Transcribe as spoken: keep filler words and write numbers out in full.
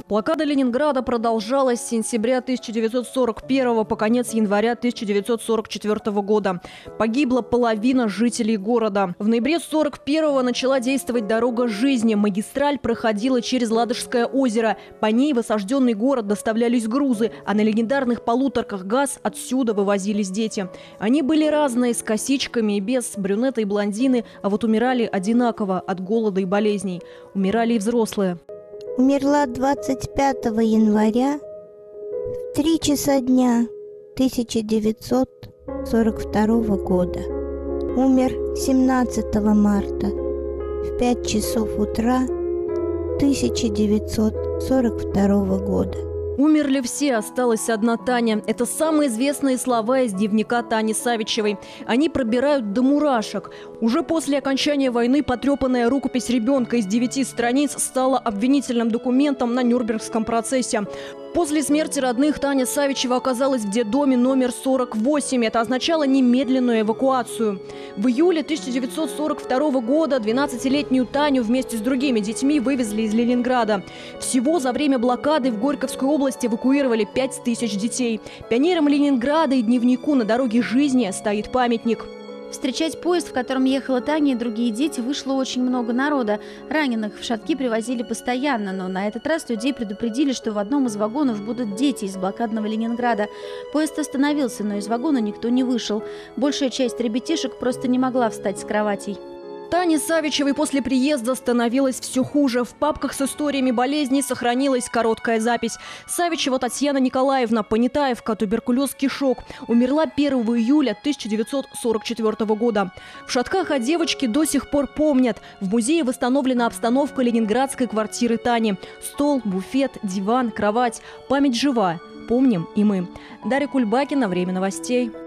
Блокада Ленинграда продолжалась с сентября тысяча девятьсот сорок первого по конец января тысяча девятьсот сорок четвёртого года. Погибла половина жителей города. В ноябре сорок первого начала действовать дорога жизни. Магистраль проходила через Ладожское озеро. По ней в осажденный город доставлялись грузы, а на легендарных полуторках ГАЗ отсюда вывозились дети. Они были разные, с косичками и без, брюнеты и блондины, а вот умирали одинаково от голода и болезней. Умирали и взрослые. Умерла двадцать пятого января в три часа дня тысяча девятьсот сорок второго года. Умер семнадцатого марта в пять часов утра тысяча девятьсот сорок второго года. Умерли все, осталась одна Таня. Это самые известные слова из дневника Тани Савичевой. Они пробирают до мурашек. Уже после окончания войны потрепанная рукопись ребенка из девяти страниц стала обвинительным документом на Нюрнбергском процессе. После смерти родных Таня Савичева оказалась в детдоме номер сорок восемь. Это означало немедленную эвакуацию. В июле тысяча девятьсот сорок второго года двенадцатилетнюю Таню вместе с другими детьми вывезли из Ленинграда. Всего за время блокады в Горьковской области эвакуировали пять тысяч детей. Пионерам Ленинграда и дневнику на дороге жизни стоит памятник. Встречать поезд, в котором ехала Таня и другие дети, вышло очень много народа. Раненых в Шатки привозили постоянно, но на этот раз людей предупредили, что в одном из вагонов будут дети из блокадного Ленинграда. Поезд остановился, но из вагона никто не вышел. Большая часть ребятишек просто не могла встать с кроватей. Тане Савичевой после приезда становилось все хуже. В папках с историями болезней сохранилась короткая запись. Савичева Татьяна Николаевна, Понятаевка, туберкулез кишок. Умерла первого июля тысяча девятьсот сорок четвёртого года. В Шатках о девочке до сих пор помнят. В музее восстановлена обстановка ленинградской квартиры Тани. Стол, буфет, диван, кровать. Память жива. Помним и мы. Дарья Кульбакина, Время новостей.